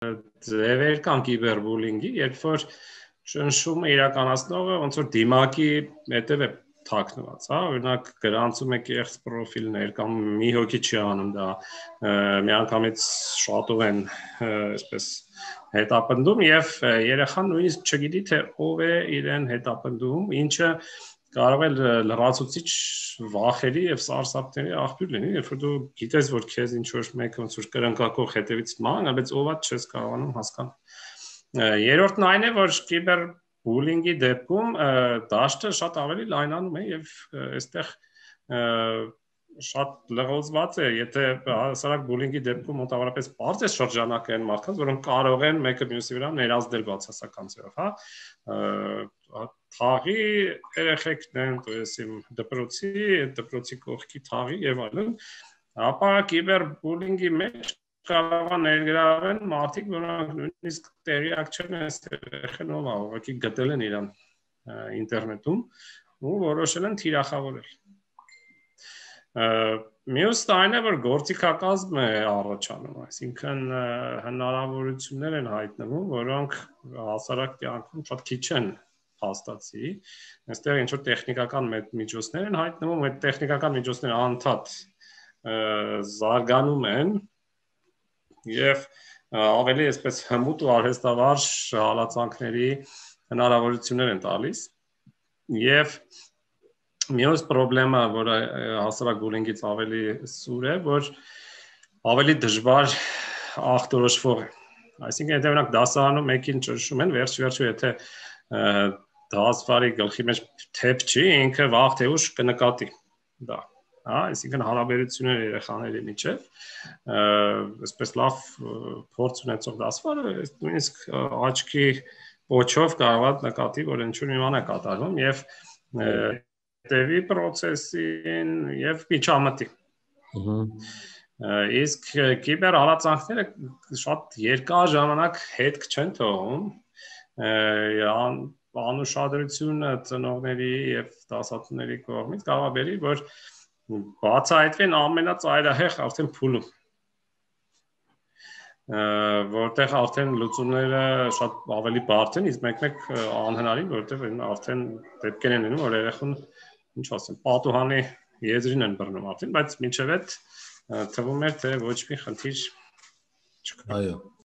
ձևեր կան կիբերբուլինգի, երբ որ ճնշումը իրականացնողը ոնց որ դիմակի հետև է թաքնված, հա, օրինակ գրանցում եք երեխայի պրոֆիլներ կամ մի հոգի չի անում դա, միանգամից շատով են այսպես հետապնդում եւ երեխան նույնիսկ չգիտի թե ով է իրեն հետապնդում, ինչը կարող է լրացուցիչ վախերի եւ սարսափների աղբյուր լինի, երբ որ դու գիտես, որ քեզ ինչ որ մեկը ոնց որ կրնկակող հետևից ման, բայց ով է չես կարողանում հասկանալ։ Երրորդն այն է, որ կիբերբուլինգի դեպքում դաշտը շատ ավելի լայնանում է եւ այստեղ շատ լղոզված է, եթե հասարակ բուլինգի դեպքում մոտավորապես բարձ է շրջանակը այն մարդկանց, որոնք կարող են մեկը մյուսի վրա ներազդել բացասական ձևով, հա, թաղի երեխեքն են, то есть իմ դպրոցի կողքի թաղի եւ այլն, ապա կիբերբուլինգի մեջ կարող է ներգրավել մարդիկ, որոնք նույնիսկ տեղյակ չեն այս երեխան ով է, ուղղակի գտել են իրան ինտերնետում ու որոշել են թիրախավորել։ Մյուսն այն է, որ գործիքակազմ է առաջանում, այսինքն հնարավորություններ են հայտնվում, որոնք հասարակ կյանքում շատ քիչ են փաստացի, այստեղ ինչ որ տեխնիկական միջոցներ են հայտնվում, այդ տեխնիկական միջոցները անդադ զարգանում են եւ ավելի այսպես հմուտ ու արհեստավարժ հալածանքների հնարավորություններ են տալիս եւ մյուս խնդրեմը, որը հասարակ բուլինգից ավելի սուր է, որ ավելի դժվար ախտորոշվող է։ Այսինքն, եթե օրինակ դասարանում մեկին ճնշում են, վերջ-վերջո եթե դասվարի գլխի մեջ թեփ չի, ինքը վաղ թե ուշ կնկատի դա։ Հա, այսինքն հարաբերությունները երեխաների միջև, այսպես լավ փորձ ունեցող դասվարը, նույնիսկ աչքի պոչով կարող է նկատի, որ ինչ-որ մի բան է կատարվում եւ հետևի պրոցեսին եւ միջամտի։ Իսկ կիբերհալածանքները շատ երկար ժամանակ հետք չեն թողում, անուշադրությունը ծնողների եւ դասատուների կողմից կարող է բերի, որ բացահայտվեն ամենածայրահեղ արդեն փուլում, որտեղ արդեն լուծումները շատ ավելի բարդ են, իսկ մեկ-մեկ անհնարին, որտեղ արդեն դեպքեր են լինում, որ երեխան ինչ ասեմ, պատուհանի եզրին են բռնում արդեն, բայց մինչև այդ թվում է, թե ոչ մի խնդիր չկա։ Այո։